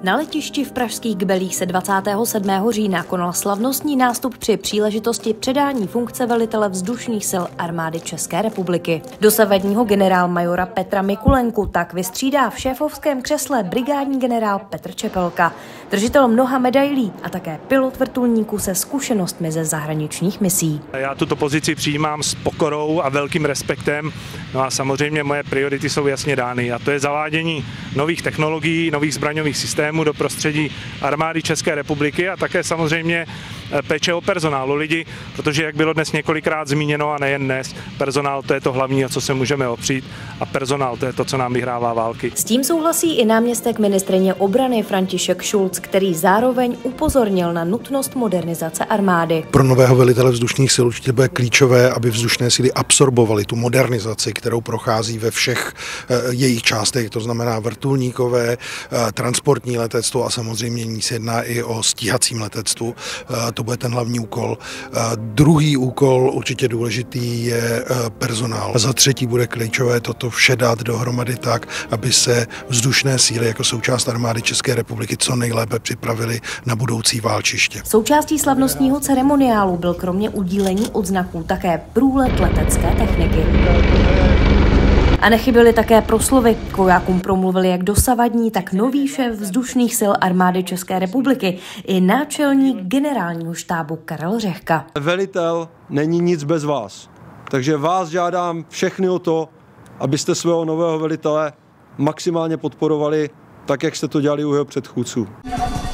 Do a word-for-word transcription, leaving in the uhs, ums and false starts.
Na letišti v pražských Kbelích se dvacátého sedmého října konal slavnostní nástup při příležitosti předání funkce velitele vzdušných sil armády České republiky. Dosavadního generálmajora Petra Mikulenku tak vystřídá v šéfovském křesle brigádní generál Petr Čepelka, držitel mnoha medailí a také pilot vrtulníku se zkušenostmi ze zahraničních misí. Já tuto pozici přijímám s pokorou a velkým respektem. No a samozřejmě moje priority jsou jasně dány, a to je zavádění nových technologií, nových zbraňových systémů do prostředí armády České republiky a také samozřejmě péče o personál, o lidi, protože jak bylo dnes několikrát zmíněno a nejen dnes, personál to je to hlavní, o co se můžeme opřít, a personál to je to, co nám vyhrává války. S tím souhlasí i náměstek ministryně obrany František Šulc, který zároveň upozornil na nutnost modernizace armády. Pro nového velitele vzdušných sil určitě bude klíčové, aby vzdušné síly absorbovaly tu modernizaci, kterou prochází ve všech e, jejich částech, to znamená vrtulníkové, e, transportní letectvo a samozřejmě se jedná i o stíhacím letectvu. E, to bude ten hlavní úkol. E, druhý úkol určitě důležitý je e, personál. Za třetí bude klíčové toto vše dát dohromady tak, aby se vzdušné síly jako součást armády České republiky co nejlépe připravili na budoucí válčiště. Součástí slavnostního ceremoniálu byl kromě udílení odznaků také průlet letecké techniky. A nechyběly také proslovy. K vojákům promluvili jak dosavadní, tak nový šéf vzdušných sil armády České republiky i náčelník generálního štábu Karel Řehka. Velitel není nic bez vás, takže vás žádám všechny o to, abyste svého nového velitele maximálně podporovali, tak jak jste to dělali u jeho předchůdců.